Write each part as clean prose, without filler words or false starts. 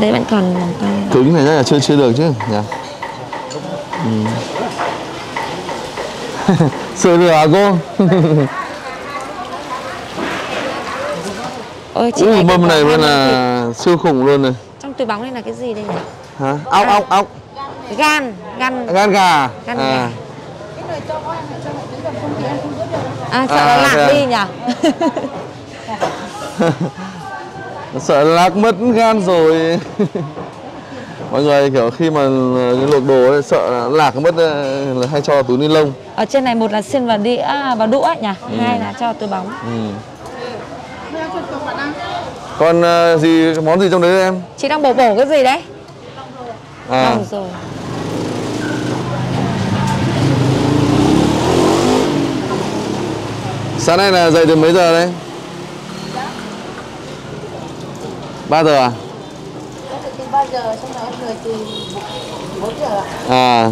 Đấy vẫn còn cứng này chắc là chưa được chứ nhỉ. Sửa được à cô? Ôi chị mâm này mới là siêu khủng luôn này. Trong túi bóng này là cái gì đây nhỉ? Hả? Ốc. Gan gà. Gan gà. Sợ nó lạc đi nhỉ? Sợ lạc mất gan rồi. Mọi người kiểu khi mà luộc đồ ấy, sợ lạc mất là hay cho túi ni lông. Ở trên này một là xiên vào đĩa vào đũa nhỉ, hai là cho túi bóng. Còn món gì trong đấy em? Chị đang bổ cái gì đấy? Đồng rồi. Sáng nay là dậy từ mấy giờ đấy? 3 giờ à? Từ 3 giờ, xong rồi em người từ 4 giờ ạ.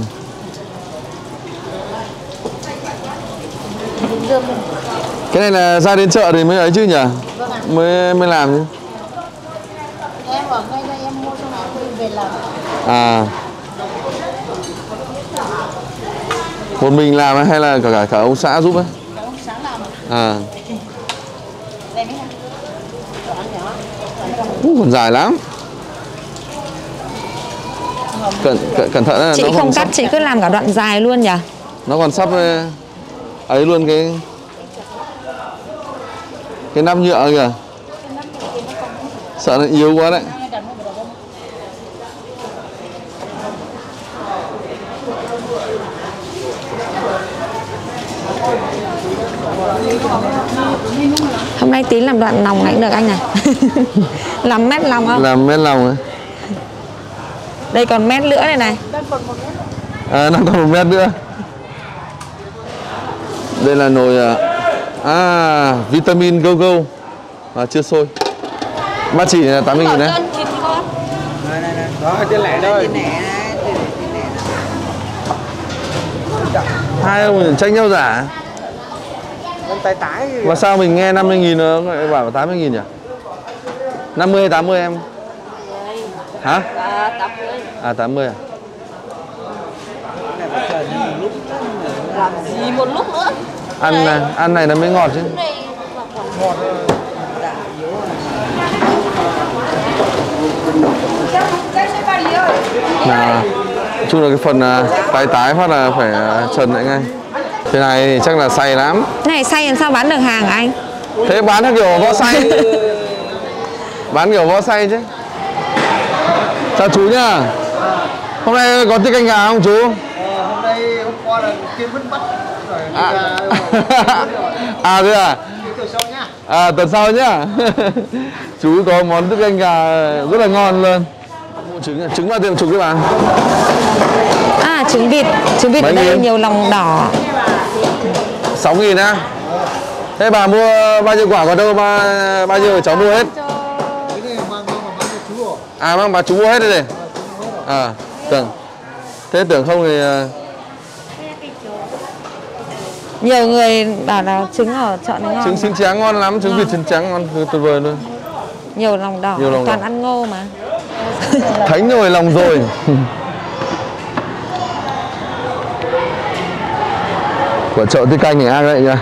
Cái này là ra đến chợ thì mới ấy chứ nhỉ? Vâng ạ. Mới làm chứ. Em ở ngay đây em mua xong rồi em về làm. Một mình làm hay là cả ông xã giúp ấy? Cả ông xã làm. Đây mấy em. Còn dài lắm. Cẩn thận là chị nó không cắt, chị cứ làm cả đoạn dài luôn nhỉ? Nó còn sắp ấy luôn cái nắp nhựa kìa. Sợ nó yếu quá đấy. Hôm nay tí làm đoạn lòng cũng được anh này. Làm mét lòng không? Làm mét lòng ấy. Đây còn mét nữa này. Nó còn 1 mét nữa. Đây là nồi vitamin go chưa sôi. Bác chỉ là 80.000 đấy. Đó, trên lẻ thôi. Hai ông tranh nhau giả. Mà sao mình nghe 50.000 nó lại bảo 80.000 nhỉ? 50 hay 80 em? Hả? 80. 80 à? Làm gì một lúc nữa. Ăn này nó mới ngọt chứ. Chung là cái phần tái phát là phải trần lại ngay. Thế này thì chắc là say lắm. Cái này say làm sao bán được hàng hả anh? Thế bán theo kiểu võ say. Bán kiểu võ say chứ. Chào chú nhá. Hôm nay có tiết canh gà không chú? Hôm nay hôm qua là Kiên vẫn bắt rồi. Thế à? Tuần sau nhá. Chú có món tiết canh gà rất là ngon luôn. Trứng bao tiền chục các bạn? Trứng vịt ở đây nhiều lòng đỏ. 6.000 á. Thế bà mua bao nhiêu quả còn đâu bao nhiêu cháu mua hết? Mang bà chú mua hết đây này. Tưởng không thì nhiều người bảo là trứng ở chợ này ngon. Trứng xính trắng ngon lắm, trứng vịt xính trắng ngon tuyệt vời luôn. Nhiều lòng đỏ, toàn ăn ngô mà. Thánh rồi lòng rồi. Của chợ tiết canh này ăn đấy nha.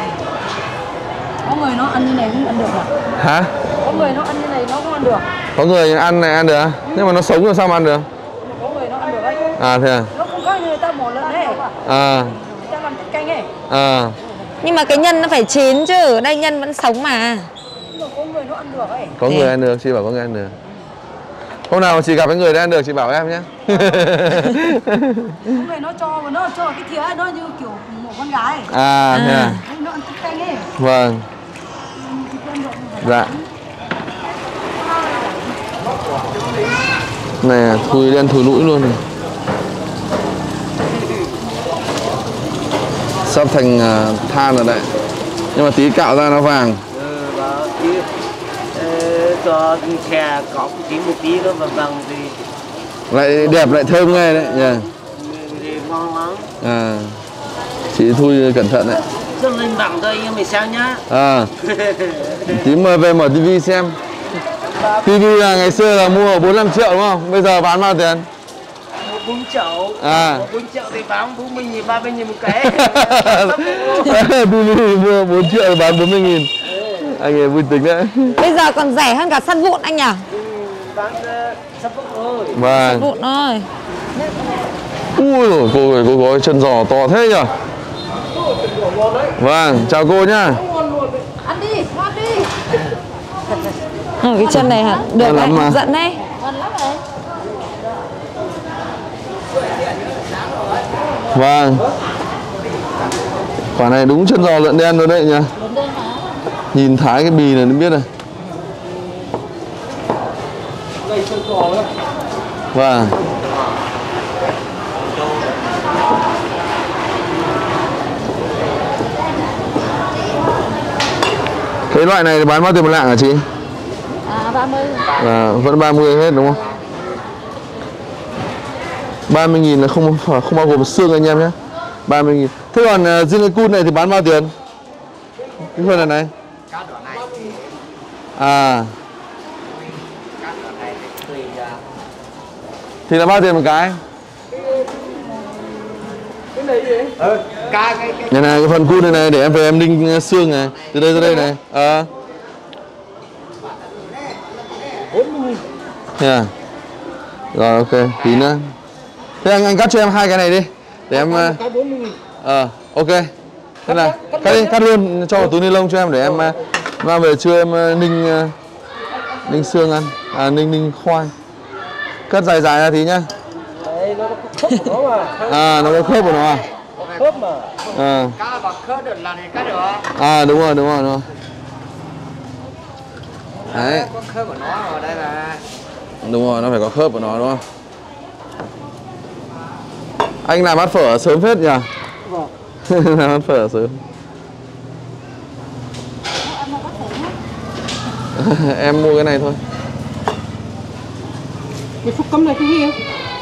Có người nó ăn như này cũng ăn được à? Hả? Có người nó ăn như này nó cũng ăn được. Có người ăn này ăn được. Nhưng mà nó sống rồi sao mà ăn được? Có người nó ăn được đấy. Thế à? Nó không có như người ta mổ lợn đấy. Người ta làm tiết canh ấy. Nhưng mà cái nhân nó phải chín chứ, ở đây nhân vẫn sống mà. Nhưng mà có người nó ăn được ấy. Có người ăn được, chị bảo có người ăn được. Hôm nào chị gặp cái người đã ăn được chị bảo em nhé. Có người nó cho cái thìa ấy, nó như kiểu một con gái. Thế à? Nó ăn tiết canh ấy. Vâng. Dạ. Này thùi đen thùi lũi luôn này. Sắp thành than rồi đấy. Nhưng mà tí cạo ra nó vàng. Cho khe có tí một tí nữa vàng thì lại đẹp lại thơm nghe đấy nhỉ. Ngon lắm. Chị thui cẩn thận đấy. Dâng lên bằng đây em mày sang nhá. Tí mời về mở tivi xem. TV là ngày xưa là mua 4-5 triệu đúng không? Bây giờ bán bao tiền? 4 triệu. À. 4 triệu thì bán 40.000, 30.000 một cái. TV mua 4 triệu thì bán 40.000. Anh ấy vui tính đấy. Bây giờ còn rẻ hơn cả sắt vụn anh nhỉ? Bán sắp vụn thôi. Vâng. Vụn thôi. Ui dồi, cô có chân giò to thế nhỉ? Vâng, chào cô nhá. Ăn đi, ngon đi. Cái chân này hả? Được đấy, hấp dẫn đấy. Ngon lắm đấy. Vâng. Quả này đúng chân giò lợn đen rồi đấy nhỉ? Lợn đen hả? Nhìn thái cái bì này nó biết này. Vâng. Cái loại này thì bán bao tiền một lạng hả chị? 30. Vẫn 30 hết đúng không? 30.000 là không bao gồm xương anh em nhé. 30.000. Thế còn riêng cái cun này thì bán bao tiền? Cái phần này. À. Thì là bao tiền một cái? Này này, cái phần cun này để em về em ninh xương này, từ đây ra đây này. Yeah. Rồi ok, tí nữa. Thế anh cắt cho em 2 cái này đi, để em. Ok. Thế là cắt luôn, cho vào túi ni lông cho em để em mang về trưa em ninh xương ăn, ninh khoai. Cắt dài ra tí nhá. Đấy, nó có khớp của nó mà. Nó có khớp của nó à? Khớp mà. Cá bằng khớp được là này cắt được. Đúng rồi. Đấy. Có khớp của nó ở đây mà. Đúng rồi, nó phải có khớp của nó đúng không? Anh làm bát phở sớm phết nhỉ? Vâng. Làm bát phở sớm. Em mua cái này thôi. Cái phúc cấm này cái gì?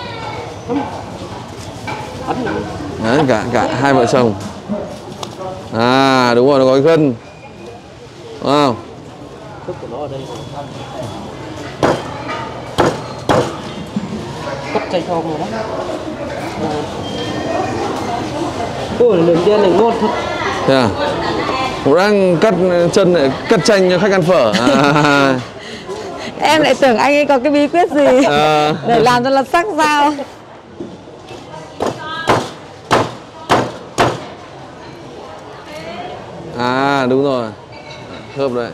Đấy, cả hai vợ chồng. Đúng rồi, nó có cái gân. Đúng không? Khớp của nó ở đây. Cắt chay cho nó. Ôi, lợn đen này ngon thật. Thế à? Cũng đang cắt chân này, cắt chanh cho khách ăn phở. Em lại tưởng anh ấy có cái bí quyết gì để làm cho nó sắc dao. Đúng rồi. Khớp đấy.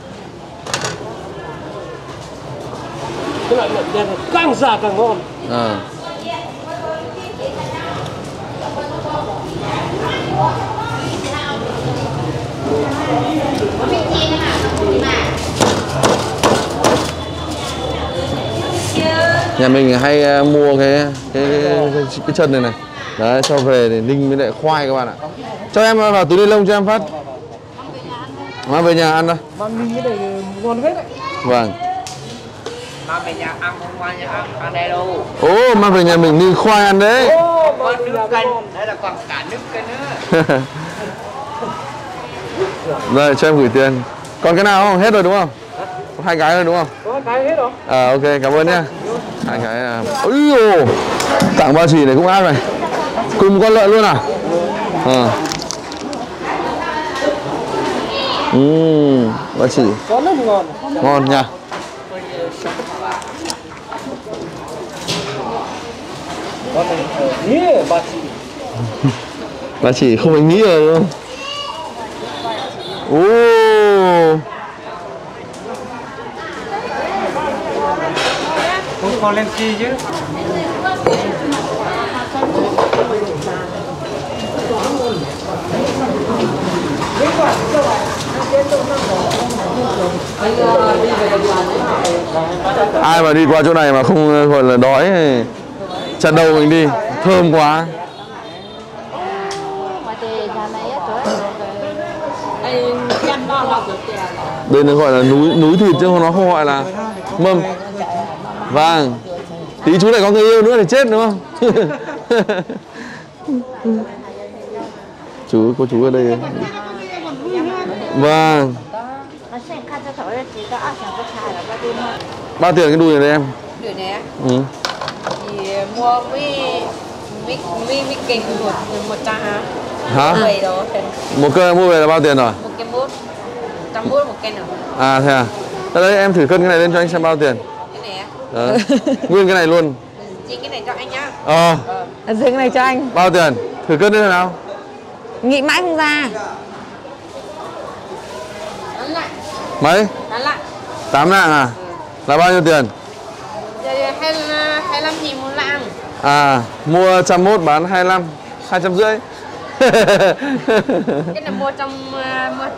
Cái loại lợn đen này càng già càng ngon. Nhà mình hay mua cái chân này này. Đấy, cho về để ninh với lại khoai các bạn ạ. Cho em vào túi ni lông cho em phát. Mang về nhà ăn thôi. Mang ninh cái này ngon hết đấy. Vâng. Mang về nhà ăn không qua nhà ăn đây đâu. Mang về nhà mình ninh khoai ăn đấy. Có nước canh, đấy là còn cả nước canh nữa. Rồi, cho em gửi tiền. Còn cái nào không? Hết rồi đúng không? Có 2 cái rồi đúng không? Có 2 cái hết rồi. Ok, cảm ơn nhá. 2 cái. Ôi dồi, tặng ba chỉ này cũng áp này. Cùng con lợn luôn à? Ba chỉ. Có nước ngon. Ngon nha. Con này nghĩa ba chỉ. Ba chỉ không phải nghĩ rồi đúng không? Không có lên chi chứ. Ai mà đi qua chỗ này mà không gọi là đói thì chặt đầu mình đi, thơm quá. Đây nó gọi là núi thịt chứ nó không gọi là mâm. Vâng. Tí chú lại có người yêu nữa thì chết đúng không? Cô chú ở đây. Vâng. đã chẳng có xài là bao tiền thôi. Bao tiền cái đùi này đây em? Đuổi này á. Ừ. Thì mua mấy kênh một trang Hả? Vậy đó. Một cân mua về là bao tiền rồi? Một cái mút. 100 một kênh rồi. À thế à? Đấy em thử cân cái này lên cho anh xem bao tiền. Cái này á. Nguyên cái này luôn. Chính cái này cho anh nhá. Riêng cái này cho anh. Bao tiền? Thử cân đi nào. Nghĩ mãi không ra. Bán lại. Mấy? Bán lại. 8 lạng à? Là bao nhiêu tiền? Giờ 25.000 một lạng. À, mua 101 bán 25, 250. Cái này mua trong mua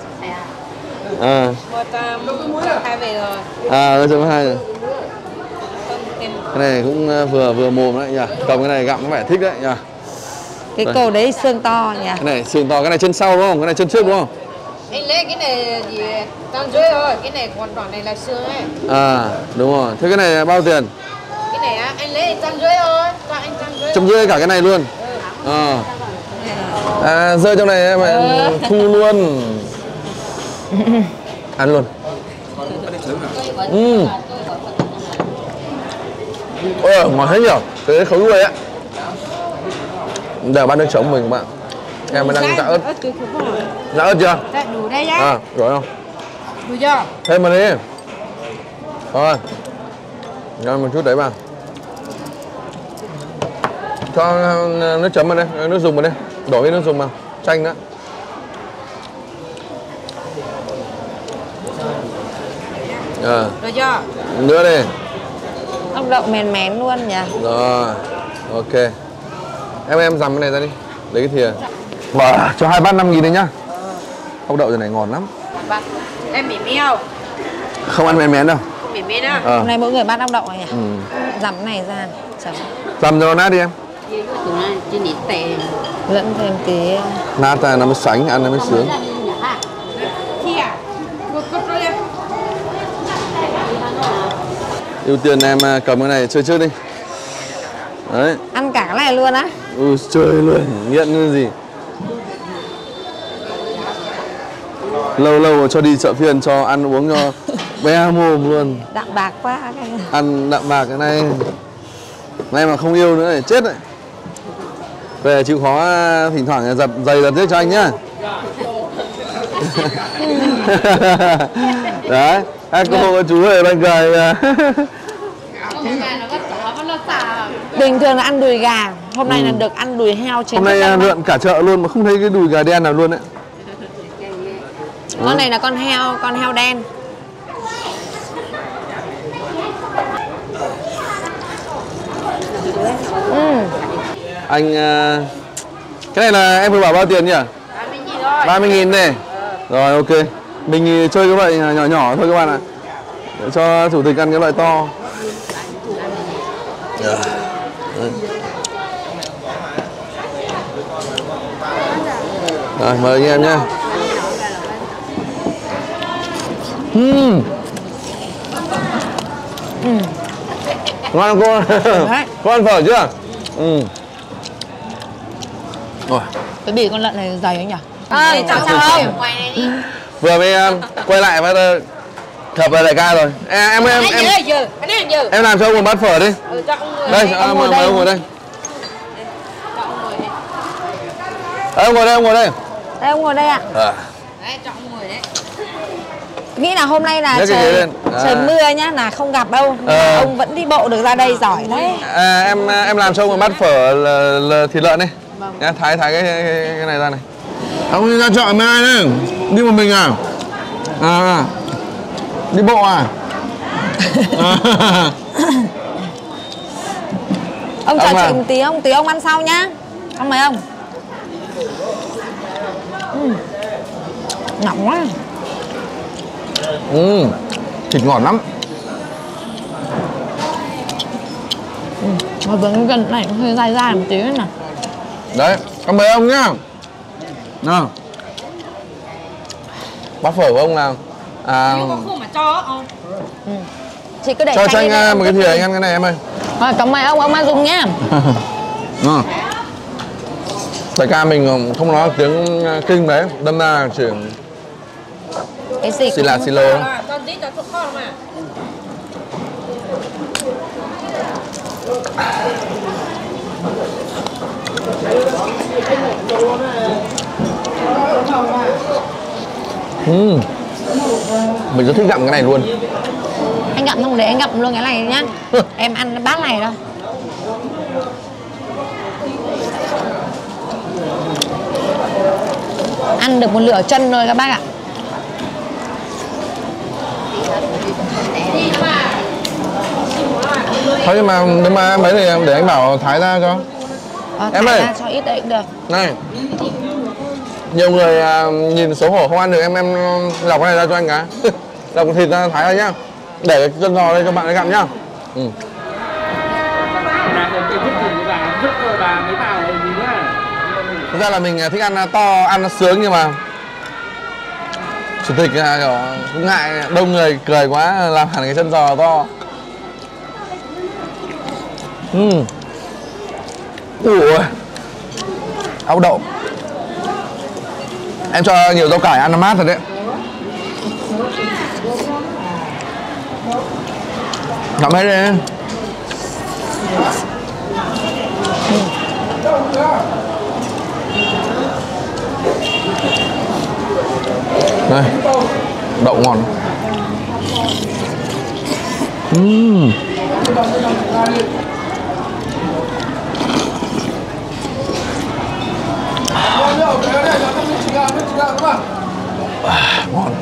mua hai về rồi. À, 2 rồi. Không tiền. Cái này cũng vừa mồm đấy nhỉ. Cầm cái này gặm có vẻ thích đấy nhỉ. Cái cổ đấy xương to nhỉ. Cái này xương to, cái này chân sau đúng không? Cái này chân trước đúng không? Anh lấy cái này gì trong dưới thôi, cái này còn đoạn này là xương ấy. À, đúng rồi. Thế cái này bao tiền? Cái này á, anh lấy trăm dưới thôi, cho anh trăm dưới. Trăm rưỡi cả cái này luôn. À, rơi trong này em thu luôn. Ăn luôn. Ôi, ngon hết nhỉ. Cái khẩu đuôi á. Đều bán nước trống mình các bạn. Em mới đang dạ ớt. Dạ ớt chưa? Dạ, đủ đây nhá. À, rồi không? Đủ chưa? Thêm vào đi. Rồi. Cho một chút đấy vào. Cho nước chấm vào đây, nước dùng vào đây. Đổ cái nước dùng vào. Chanh đó. Được chưa? Nữa đi. Ốc đậu mén mén luôn nhỉ. Rồi. Ok. Em dằm cái này ra đi. Lấy cái thìa. Wow, cho 2 bát 5.000 đấy nhá. Ốc đậu giờ này ngon lắm. Bác, em mì mèo. Không ăn mén mén đâu. Không mì mèo á. Hôm nay mỗi người bát ốc đậu này nhỉ. Ừ. Dằm cái này ra. Chấm. Dằm cho nó nát đi em. Chứ nít tè. Lẫn thêm tí. Nát ra nó mới sánh, ăn nó mới sướng. Khi à? Một cốc thôi em. Ưu tiên em cầm cái này chơi trước đi. Đấy. Ăn cả cái này luôn á. Ui chơi luôn, nghiện như gì. Lâu lâu cho đi chợ phiên cho ăn uống cho bé mồm luôn. Đạm bạc quá cái này. Ăn đạm bạc cái này. Này mà không yêu nữa thì chết đấy. Về chịu khó thỉnh thoảng giật giày giật giết cho anh nhá. Đấy, các cô các chú ở bên cười. Bình thường là ăn đùi gà. Hôm nay là được ăn đùi heo chính. Hôm nay lượn cả chợ luôn mà không thấy cái đùi gà đen nào luôn đấy. Con này là con heo đen. Anh cái này là em vừa bảo bao tiền nhỉ? 30.000 này. Rồi ok. Mình chơi cái loại nhỏ nhỏ thôi các bạn ạ. Để cho chủ tịch ăn cái loại to. Rồi mời anh em nhé. Ngon không cô? Có ăn phở chưa? Rồi. Cái bì con lợn này dày anh nhỉ? Chào không? Quay này đi. Vừa mới quay lại và gặp lại đại ca rồi. Em làm cho ông một bát phở đi. Cho ông ngồi Đây, mời ông ngồi đây. Ông ngồi đây, ông ngồi đây. Đây ông ngồi đây ạ. Đấy, cho ông ngồi đấy. Nghĩ là hôm nay là Nhấc cái ghế lên. trời mưa nhá, là không gặp đâu. Ông vẫn đi bộ được ra đây giỏi đấy. Em làm cho ông một bát phở là thịt lợn đi. Nhá, thái cái này ra này. Ông đi ra chợ với ai đấy? Đi một mình à? Đi bộ à? Ông chờ chị một tí ông ăn sau nhá. Ông mời ông. Nóng quá. Thịt ngọt lắm. Mà vẫn gần này hơi dai dai một tí nữa nè. Đấy, cảm ơn ông nhá. Nào. Bát phở của ông nào? Không mà cho ông. Chị cứ để cho anh một cái thìa anh ăn cái này em ơi. Cảm ơn ông ăn dùng nhá. Đại ca mình không nói tiếng kinh đấy, đâm ra chỉ Cái gì Xì là xì lô đó. Mình rất thích gặm cái này luôn. Anh gặm không, để anh gặm luôn cái này nhá. Em ăn bát này đâu. Ăn được một nửa chân thôi các bác ạ. Thôi nhưng mà nếu mà mấy thì để anh bảo thái ra cho. Em ơi, cho ít đấy cũng được. này, nhiều người nhìn xấu hổ không ăn được, em lọc cái này ra cho anh cái. Lọc thịt ra thái ra nhá. Để cái chân giò đây cho bạn ấy gặm nhá. Thực ra là mình thích ăn to, ăn nó sướng, nhưng mà chủ tịch cũng ngại đông người cười quá làm hẳn cái chân giò to. Ui, áo đậu. Em cho nhiều rau cải ăn nó mát thật đấy. Ngậm hết đi. Đây, đậu ngon. Ngon.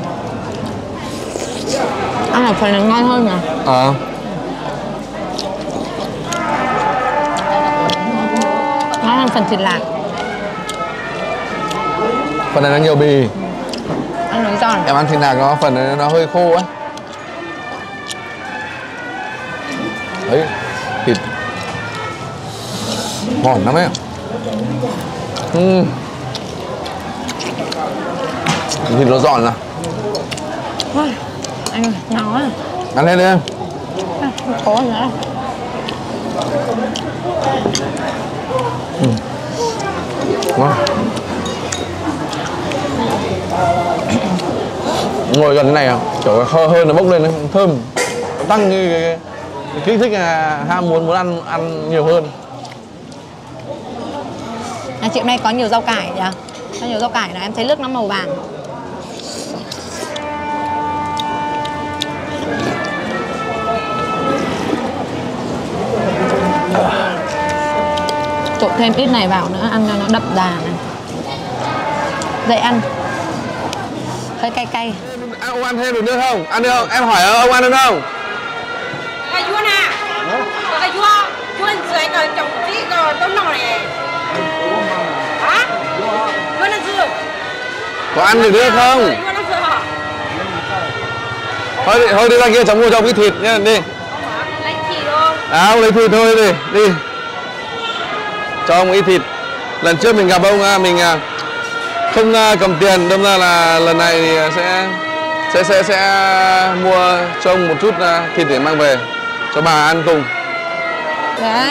Ăn ở phần này ngon hơn nhỉ? Ngon hơn phần thịt lạc. Phần này nó nhiều bì. Ăn nói giòn. Em ăn thịt lạc nó phần này nó hơi khô ấy. Đấy, thịt ngon lắm ấy. Thịt nó giòn à? Anh ơi, nhỏ à. Ăn lên đi em. Không có nữa. Ngon. Ngồi gần cái này à, kiểu hơi nó bốc lên nó thơm, tăng cái kích thích ham muốn ăn nhiều hơn. Chị hôm nay có nhiều rau cải nhỉ? Có nhiều rau cải là em thấy nước nó màu vàng. Trộn thêm ít này vào nữa, ăn cho nó đậm đà này. Dậy ăn. Hơi cay cay. Ông ăn thêm được nữa không? Ăn được không? Em hỏi ông ăn được không? Cái vua nè. Cái vua dưới cái chồng tí cái tôm nọ này. Hả? Vua nó dừa. Có ăn được nữa không? Vua nó dừa hả? Thôi đi ra kia cháu mua cho ông cái thịt nhá, đi. Lấy thịt luôn. Ông lấy thịt thôi đi. Cho ông ít thịt. Lần trước mình gặp ông mình không cầm tiền, đâm ra là lần này thì sẽ mua cho ông một chút thịt để mang về cho bà ăn cùng. Đấy.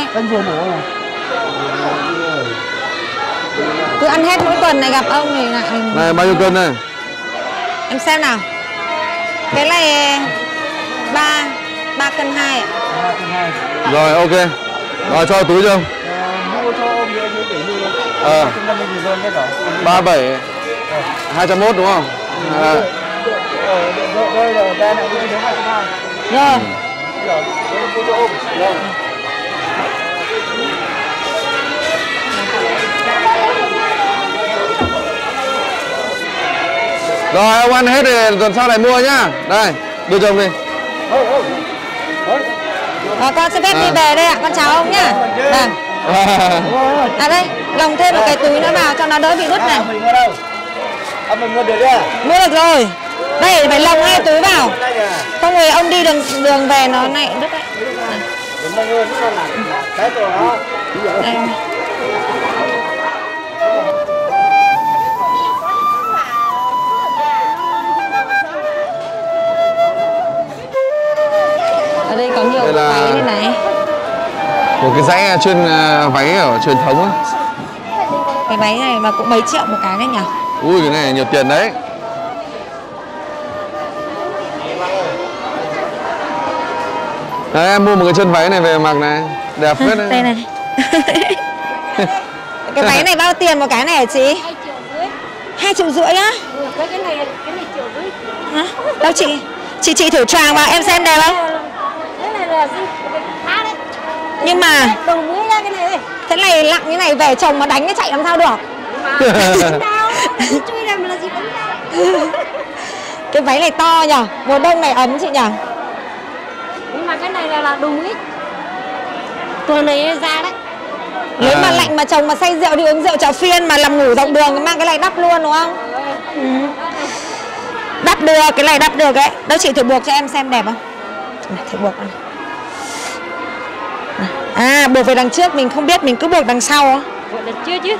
Cứ ăn hết mỗi tuần này gặp ông thì lại. Này bao nhiêu cân này? Em xem nào. Cái này 3 cân 2 ạ. Rồi ok. Rồi cho túi cho ông. 37 201 đúng không? Rồi. Rồi ông ăn hết thì tuần sau lại mua nhá. Đây, đưa cho ông đi. Con xin phép đi về đây ạ, con chào ông nhá. Vâng. À đây, lồng thêm một cái túi nữa vào cho nó đỡ bị đứt này. Mình mua được chưa? Mua được rồi. Đây phải lồng 2 túi vào. Không thì ông đi đường về nó lại đứt đấy. Đây. Ở đây có nhiều váy như này. Một cái dãy chuyên váy ở truyền thống ấy. Cái váy này mà cũng mấy triệu một cái đấy nhỉ? Ui cái này nhiều tiền đấy. Đấy, em mua một cái chân váy này về mặc này, đẹp phết đấy. Đây này. Cái váy này bao tiền một cái này hả chị? 2,5 triệu á? Cái này 1,5 triệu. Hả? Đâu chị thử choàng vào em xem đẹp không? Cái này là gì? Khá đấy. Nhưng mà Đồ mới ra cái này đây. thế này lặng như này về chồng mà đánh cái chạy làm sao được? Chui này mà là gì đánh đâu. Cái váy này to nhở, mùa đông này ấm chị nhở? Nhưng mà cái này là đồ mới. Tuần này ra đấy. Nếu mà lạnh mà chồng mà say rượu đi uống rượu chợ phiên mà làm ngủ dọc đường mang cái này đắp luôn đúng không? Ừ. Đắp được, cái này đắp được ấy. Đâu chị thử buộc cho em xem đẹp không? Này, thử buộc này. À, buộc về đằng trước mình không biết, mình cứ buộc đằng sau. Buộc đằng trước chứ.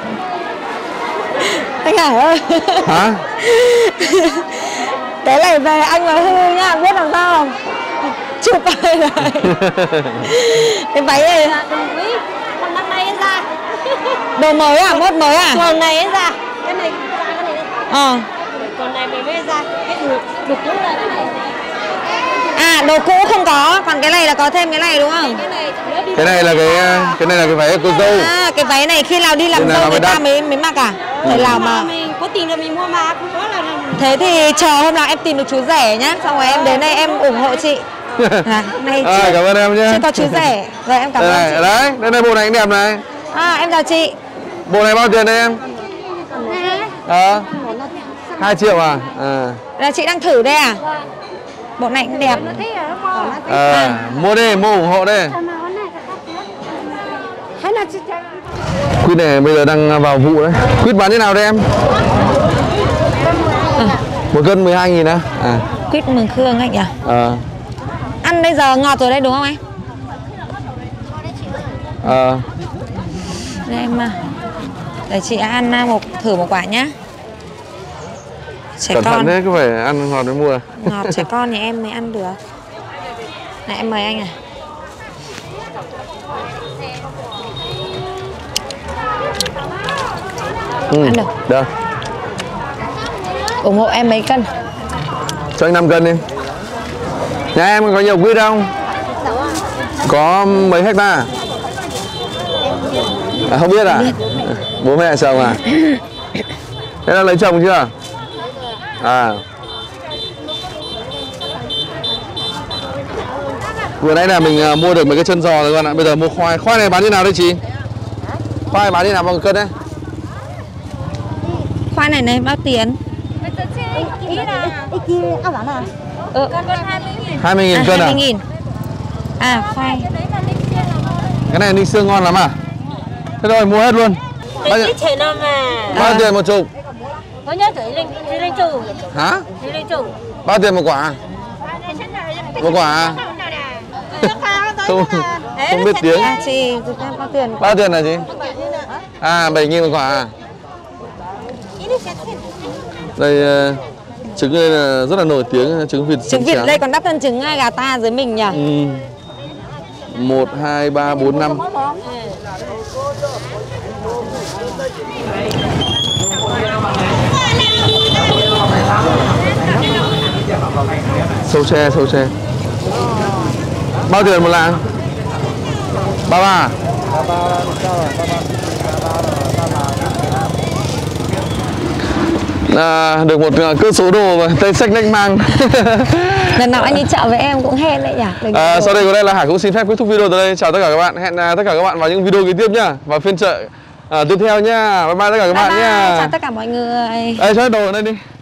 Anh Hải ơi. Hả? Cái này về anh mà hư nhá, biết làm sao không? Chụp đây này. Cái váy này Đồ mới. Còn năm nay ra. đồ mới à, mốt mới à? Tuần này ra. Cái này ra cái này. Ờ. Còn này mình mới ra. Cái đồ cũ là cái này. À, đồ cũ không có, còn cái này là có thêm cái này đúng không? Cái này nữa đi. Cái này là cái váy của cô dâu. À, cái váy này khi nào đi làm Cái này dâu nó người mới ta đắt. mới mặc à? Phải nào mà. Mình có tiền là mình mua mà không có là Thế thì chờ hôm nào em tìm được chú rẻ nhá. Xong rồi em đến đây em ủng hộ chị. Này chưa, Cảm ơn em nhé. chưa có chú rẻ. Rồi em cảm ơn chị. Đây này, bộ này cũng đẹp này. À, em chào chị. Bộ này bao tiền đây em? 2 triệu à? Là chị đang thử đây à? Bộ này cũng đẹp. Mua đi, mua ủng hộ đi. Quýt này bây giờ đang vào vụ đấy. Quýt bán thế nào đây em? 1 cân 12.000 á? Quýt Mường Khương anh nhỉ? Ăn bây giờ ngọt rồi đấy đúng không anh? Đây em để chị ăn thử một quả nhá. Trẻ Cẩn thận con đấy, cứ phải ăn ngọt mới mua. ngọt trẻ con thì em mới ăn được. Này em mời anh này. Ăn được. Được. Ủng hộ em mấy cân? Cho anh 5 cân đi. Nhà em có nhiều quýt không? Có mấy hecta? Không biết à? Bố mẹ chồng à? Thế là lấy chồng chưa? Vừa nãy là mình mua được mấy cái chân giò rồi các bạn ạ. Bây giờ mua khoai. Khoai này bán như nào đấy chị? Khoai bán như nào bằng cân đấy? Khoai này bao tiền? 20.000 cân à? 20.000. À, khoai. Cái này ninh xương ngon lắm à? Thế rồi mua hết luôn. Bao nhiêu tiền một chục? Hả? Bao tiền một quả? Một quả à? Không biết tiếng. Chị bao tiền? Bao tiền là chị? 7.000 một quả à? Đây trứng đây là rất là nổi tiếng, trứng vịt. Trứng vịt đây còn đắt hơn trứng gà ta dưới mình nhỉ? 1, 2, 3, 4, 5. Sâu xe. Bao tiền một lạng? 33. Được một cỡ số đồ và tay sách lanh mang. Lần nào anh đi chợ với em cũng hẹn đấy nhỉ? Sau đây có lẽ là Hải cũng xin phép kết thúc video tại đây. Chào tất cả các bạn. Hẹn tất cả các bạn vào những video kế tiếp nhá. Và phiên chợ tiếp theo nhá. Bye bye tất cả các bạn nhá. Chào tất cả mọi người. Đây cho hết đồ ở đây đi.